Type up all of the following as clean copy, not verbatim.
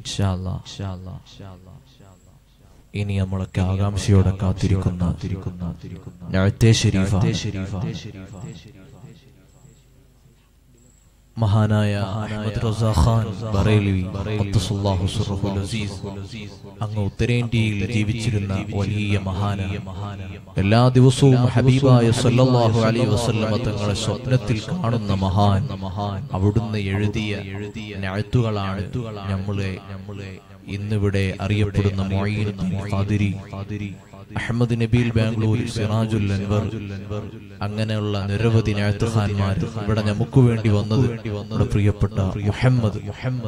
ഇനി നമ്മളൊക്കെ ആകാംക്ഷയോടെ കാത്തിരിക്കുന്ന നഅ്തേ ശരീഫ മഹാനായ അഹ്മദ് റസാ ഖാൻ ബറേലവി ഖദ്ദസല്ലാഹു സിർറഹുൽ അസീസ് അങ്ങ് ഉത്തരേന്ത്യയിൽ ജീവിച്ചിരുന്ന വലിയ മഹാനായ എല്ലാ ദിവസവും ഹബീബായ സല്ലല്ലാഹു അലൈഹി വസല്ലമ തങ്ങളെ സ്വപ്നത്തിൽ കാണുന്ന മഹാൻ അവിടുന്ന് എഴുതിയ നഅ്തുകളാണ് നമ്മളെ ഇന്നിവിടെ അറിയപ്പെടുന്ന മുഈനുദ്ദീൻ ഖാദിരി, അഹമ്മദ് നബീൽ ബാംഗ്ലൂർ, സിറാജുൽ അൻവർ, അങ്ങനെയുള്ള നിരവധി നഅ്തുഖാന്മാർ ഇവിടെ നമുക്ക് വേണ്ടി വന്നത് നമ്മുടെ പ്രിയപ്പെട്ട മുഹമ്മദ്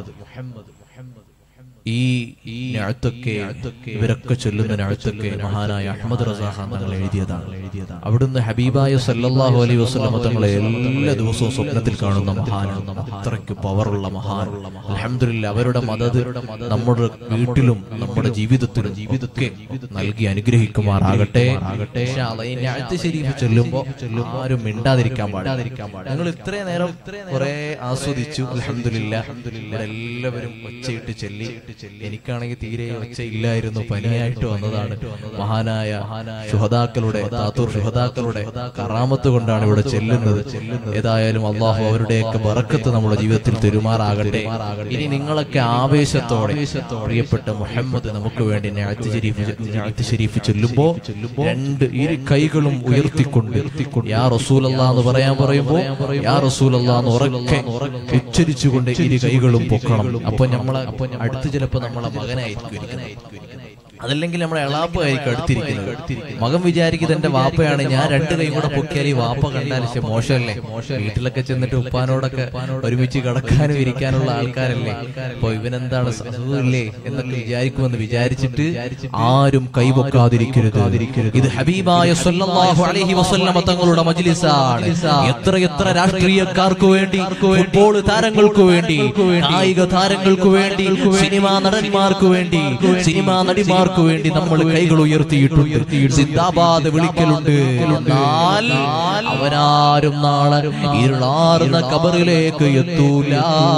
ഈ നഅ്തൊക്കെ ഇവരൊക്കെ ചൊല്ലുന്ന നഅ്തൊക്കെ മഹാനായ അഹ്മദ് റസാ ഖാൻ തങ്ങൾ എഴുതിയതാണ്. അവിടുന്ന് ഹബീബായ സല്ലല്ലാഹു അലൈഹി വസല്ലമ തങ്ങളെ എല്ലാ ദിവസവും സ്വപ്നത്തിൽ കാണുന്ന മഹാനാണ്. അത്രയ്ക്ക് പവറുള്ള മഹാൻ. അൽഹംദുലില്ലാഹ് അവരുടെ മദദ് നമ്മുടെ വീട്ടിലും നമ്മുടെ ജീവിതത്തിലും ഒക്കെ നൽകി അനുഗ്രഹിക്കുമാറാകട്ടെ. ഇൻഷാ അല്ലാഹ് ഈ നഅ്ത് ശരീഫ് ചൊല്ലുമ്പോൾ ആരും മിണ്ടാതിരിക്കാൻ പാടില്ല. ഞങ്ങൾ ഇത്രയും നേരം കുറെ ആസ്വദിച്ചു. അൽഹംദുലില്ലാഹ് എല്ലാവരും ഒച്ചയിട്ട് ചൊല്ലി. എനിക്കാണെങ്കിൽ തീരെ ഒച്ചയില്ലായിരുന്നു, പനിയായിട്ട് വന്നതാണ്. മഹാനായ ശുഹദാക്കളുടെ ശുഹദാക്കളുടെ കറാമത്ത് കൊണ്ടാണ് ഇവിടെ ചെല്ലുന്നത്. ഏതായാലും അള്ളാഹു അവരുടെയൊക്കെ ബറക്കത്ത് നമ്മുടെ ജീവിതത്തിൽ തെരുമാറാകട്ടെ. ഇനി നിങ്ങളൊക്കെ ആവേശത്തോടെ പ്രിയപ്പെട്ട മുഹമ്മദ് നമുക്ക് വേണ്ടി നഅ്ത് ശരീഫ് ചൊല്ലുമ്പോ രണ്ട് ഇരു കൈകളും ഉയർത്തിക്കൊണ്ട് യാ റസൂലല്ലാഹ് എന്ന് പറയുമ്പോ യാ റസൂലല്ലാഹ് എന്ന് ഉറക്കെ ഉച്ചരിച്ചുകൊണ്ട് ഇരു കൈകളും പൊക്കണം. അപ്പൊ നമ്മളെ അടുത്ത് ചിലപ്പോ നമ്മളെ മകനായിരിക്കും, അതല്ലെങ്കിൽ നമ്മുടെ എളാപ്പായിരിക്കും അടുത്തിരിക്കുന്നത്. മകൻ വിചാരിക്കുന്നത് എന്റെ വാപ്പയാണ്, ഞാൻ രണ്ടു കൈ കൂടെ പൊക്കിയാൽ ഈ വാപ്പ കണ്ടാൽ മോശമല്ലേ. വീട്ടിലൊക്കെ ചെന്നിട്ട് ഉപ്പാനോടൊക്കെ ഒരുമിച്ച് കിടക്കാനും ഇരിക്കാനുള്ള ആൾക്കാരല്ലേ. അപ്പൊ ഇവനെന്താണ് അസുഖമില്ലേ എന്നൊക്കെ വിചാരിക്കുമെന്ന് വിചാരിച്ചിട്ട് ആരും കൈപൊക്കാതിരിക്കരുത്. ഇത് ഹബീബായ സല്ലല്ലാഹു അലൈഹി വസല്ലമ തങ്ങളുടെ മജ്ലിസാണ്. എത്ര രാഷ്ട്രീയക്കാർക്ക് വേണ്ടി, ഫുട്ബോൾ താരങ്ങൾക്ക് വേണ്ടി, കായിക താരങ്ങൾക്ക് വേണ്ടി, സിനിമാ നടന്മാർക്ക് വേണ്ടി, സിനിമാ നടിമാർക്ക് വേണ്ടി നമ്മൾ കൈകൾ ഉയർത്തിയിട്ടുണ്ട്, സിന്ദാബാദ് വിളിക്കലുണ്ട്. എന്നാൽ അവരാരും നാളെ ഇരുളാർന്ന ഖബറിലേക്ക് എത്തൂല.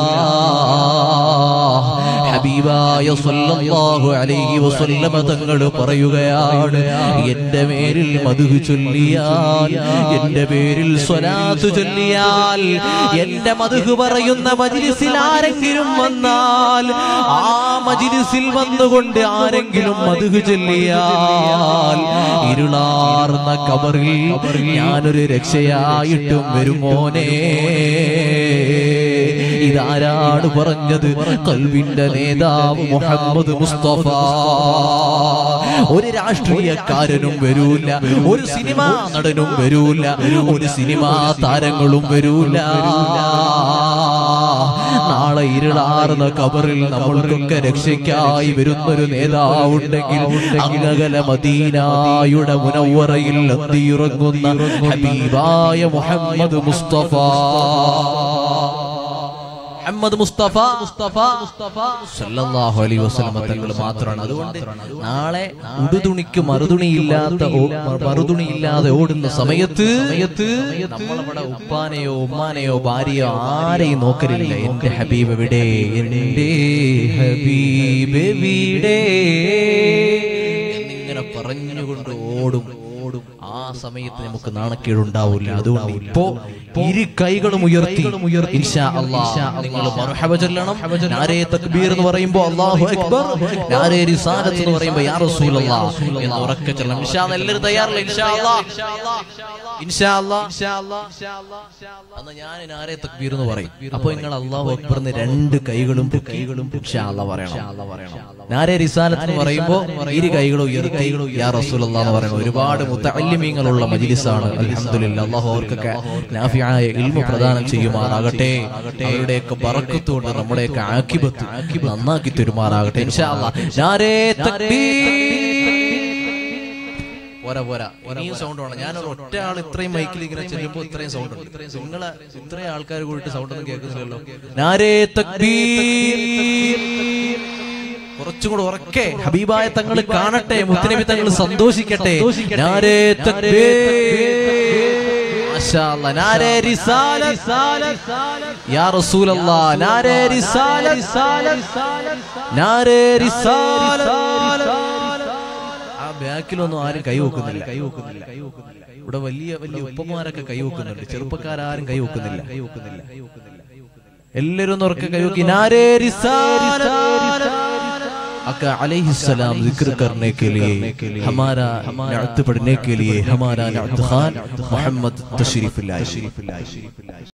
ഹബീബായ സല്ലല്ലാഹു അലൈഹി വസല്ലമ തങ്ങൾ പറയുകയാണ്, എന്റെ പേരിൽ മദ്ഹ് ചൊല്ലിയാൽ, എന്റെ പേരിൽ സ്വലാത്ത് ചൊല്ലിയാൽ, എന്റെ മദ്ഹ് പറയുന്ന മജ്ലിസിൽ ആരെങ്കിലും വന്നാൽ, ആ മജ്ലിസിൽ വന്നുകൊണ്ട് ആരെങ്കിലും മദ്ഹ് ചൊല്ലിയാൽ ഇരുളാർന്ന ഖബറിൽ ഞാനൊരു രക്ഷയായിട്ടും വരുമോനെ. ഇതാരാണ് പറഞ്ഞത്? ഖൽബിന്റെ നേതാവ് മുഹമ്മദ് മുസ്തഫ. ഒരു രാഷ്ട്രീയക്കാരനും വരൂല, ഒരു സിനിമാ നടനും വരൂല, ഒരു സിനിമാ താരങ്ങളും വരൂല. നാളെ ഇരുളാർന്ന ഖബറിൽ നമ്മൾക്കൊക്കെ രക്ഷയ്ക്കായി വരുന്നൊരു നേതാവുണ്ടെങ്കിൽ അങ്ങകല മദീനായുടെ മുനവ്വറയിൽ അന്തിയുറങ്ങുന്ന ഹബീബായ മുഹമ്മദ് മുസ്തഫ. മുഹമ്മദ് മുസ്തഫ സല്ലല്ലാഹു അലൈഹി വസല്ലം തങ്ങൾ മാത്രമാണ്. അതുകൊണ്ട് നാളെ ഉടുതുണിക്ക് മറുതുണിയില്ലാതെ ഓടുന്ന സമയത്ത് നമ്മളവിടെ ഉപ്പാനെയോ ഉമ്മാനെയോ ഭാര്യയോ ആരെയും നോക്കലില്ല. എന്റെ ഹബീബ് എവിടെ, എന്റെ ഹബീബ് എവിടെ എന്നിങ്ങനെ പറഞ്ഞുകൊണ്ട് ഓടും. ആ സമയത്ത് നമുക്ക് നാണക്കേടുണ്ടാവില്ല. അതുകൊണ്ട് ഇപ്പോ ഇരു കൈകളും ഉയർത്തി ഇൻഷാ അല്ലാഹ് നിങ്ങൾ മർഹബ ചൊല്ലണം. നാരേ തക്ബീർ എന്ന് പറയുമ്പോൾ അല്ലാഹു അക്ബർ, നാരേ റിസാലത്ത് എന്ന് പറയുമ്പോൾ യാ റസൂലല്ലാഹ് എന്ന് ഉറക്കെ ചൊല്ലണം. ഇൻഷാ അല്ലാഹ് എല്ലാവരും തയ്യാറല്ലേ? ഇൻഷാ അല്ലാഹ് അന്ന് ഞാൻ നാരേ തക്ബീർ എന്ന് പറയും. അപ്പൊ നിങ്ങൾ അല്ലാഹു അക്ബർ എന്ന് രണ്ട് കൈകളും ഇൻഷാ അല്ലാഹ് പറയണം. നാരേ റിസാലത്ത് എന്ന് പറയുമ്പോൾ ഇരു കൈകളും ഉയർത്തി യാ റസൂലല്ലാഹ് എന്ന് പറയണം. ഒരുപാട് മുതഅല്ലിമീങ്ങളുള്ള മജ്ലിസാണ്. അൽഹംദുലില്ലാഹ് അല്ലാഹു അവർക്കൊക്കെ നാഫിയായ ഇൽമു പ്രദാനം ചെയ്യുമാറാകട്ടെ. അവരുടെയൊക്കെ ബറക്കത്ത് കൊണ്ട് നമ്മുടെയൊക്കെ ആഖിബത്ത് നന്നാക്കി തരുമാറാകട്ടെ ഇൻഷാ അല്ലാഹ്. നാരേ തക്ബീർ. പോരാ ഇനിയും സൗണ്ട് വേണം. ഞാനൊരു ഒറ്റ ആൾ ഇത്രയും മൈക്കിൽ ഇങ്ങനെ ചെല്ലുമ്പോൾ ഇത്രയും സൗണ്ട് ഉണ്ട്. നിങ്ങളെ ഇത്രയും ആൾക്കാർ കൂടിയിട്ട് സൗണ്ട് ഒന്നും കേൾക്കുന്നില്ലല്ലോ. നാരേ തക്ബീർ. കുറച്ചും കൂടെ ഉറക്കെ ഹബീബായ തങ്ങൾ കാണട്ടെ, മുത്തനബി തങ്ങൾ സന്തോഷിക്കട്ടെ. നാരേ തക്ബീർ. മാഷാഅല്ലാഹ് നാരെ റിസാലത്ത് യാ റസൂലല്ലാഹ് നാരെ റിസാലത്ത് നാരെ റിസാലത്ത് ആ ബാക്കിലൊന്നും ആരും കൈവെക്കുന്നില്ല ഇവിടെ വലിയ വലിയ ഉപ്പമാരൊക്കെ കൈവെക്കുന്നുണ്ട് ചെറുപ്പക്കാരും കൈവെക്കുന്നില്ല എല്ലാവരും ഒന്ന് ഉറക്കെ കൈവെക്കി നാരെ റിസാലത്ത് अका अलैहिस्सलाम जिक्र करने के लिए हमारा नात पढ़ने के लिए हमारा नात खान मोहम्मद तशरीफ लाए।